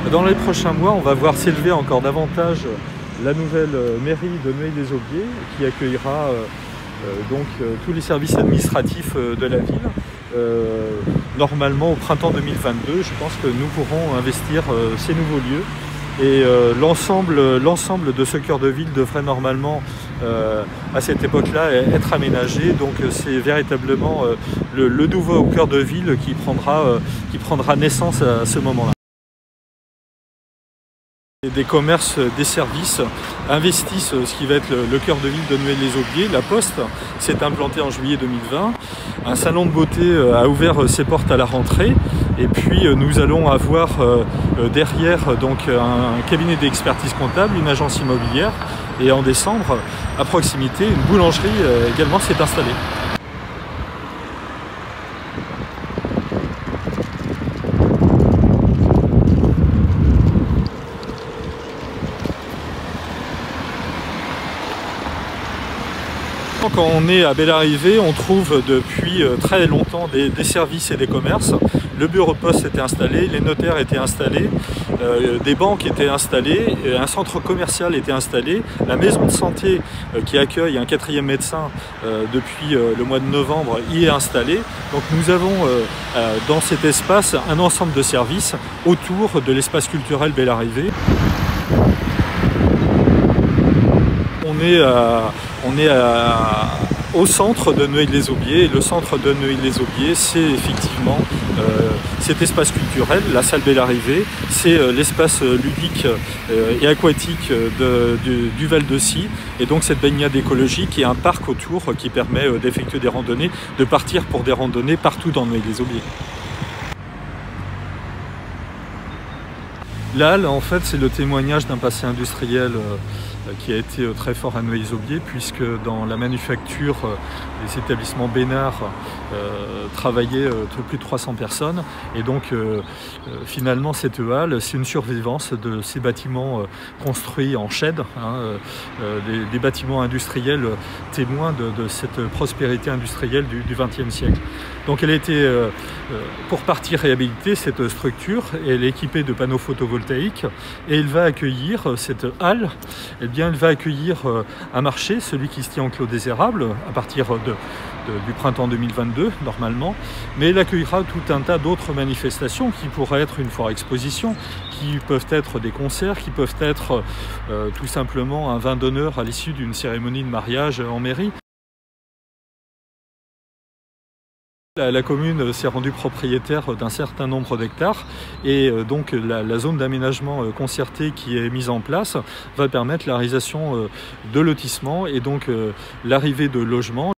Dans les prochains mois, on va voir s'élever encore davantage la nouvelle mairie de Noailles-les-Aubiers qui accueillera tous les services administratifs de la ville. Normalement au printemps 2022, je pense que nous pourrons investir ces nouveaux lieux. Et l'ensemble de ce cœur de ville devrait normalement, à cette époque-là, être aménagé. Donc c'est véritablement le nouveau cœur de ville qui prendra naissance à ce moment-là. Des commerces, des services investissent ce qui va être le cœur de ville de Noailles-les-Aubiers. La Poste s'est implantée en juillet 2020. Un salon de beauté a ouvert ses portes à la rentrée. Et puis nous allons avoir derrière un cabinet d'expertise comptable, une agence immobilière. Et en décembre, à proximité, une boulangerie également s'est installée. Quand on est à Belle-Arrivée, on trouve depuis très longtemps des services et des commerces. Le bureau de poste était installé, les notaires étaient installés, des banques étaient installées, un centre commercial était installé, la maison de santé qui accueille un 4e médecin depuis le mois de novembre y est installée. Donc nous avons dans cet espace un ensemble de services autour de l'espace culturel Belle-Arrivée. On est au centre de Noailles-les-Aubiers. Et le centre de Noailles-les-Aubiers, c'est effectivement cet espace culturel, la salle Belle-Arrivée, c'est l'espace ludique et aquatique du Val de Scie, et donc cette baignade écologique et un parc autour qui permet d'effectuer des randonnées, de partir pour des randonnées partout dans Noailles-les-Aubiers. La halle, en fait, c'est le témoignage d'un passé industriel qui a été très fort à Noailles-les-Aubiers, puisque dans la manufacture, les établissements Bénard travaillaient plus de 300 personnes. Et donc, finalement, cette halle, c'est une survivance de ces bâtiments construits en chêne, des bâtiments industriels témoins de cette prospérité industrielle du XXe siècle. Donc, elle a été, pour partie réhabilitée, cette structure, et elle est équipée de panneaux photovoltaïques, et elle va accueillir cette halle. Eh bien, elle va accueillir un marché, celui qui se tient en Clos des Érables, à partir du printemps 2022, normalement. Mais elle accueillera tout un tas d'autres manifestations qui pourraient être une foire exposition, qui peuvent être des concerts, qui peuvent être tout simplement un vin d'honneur à l'issue d'une cérémonie de mariage en mairie. La commune s'est rendue propriétaire d'un certain nombre d'hectares et donc la zone d'aménagement concertée qui est mise en place va permettre la réalisation de lotissements et donc l'arrivée de logements.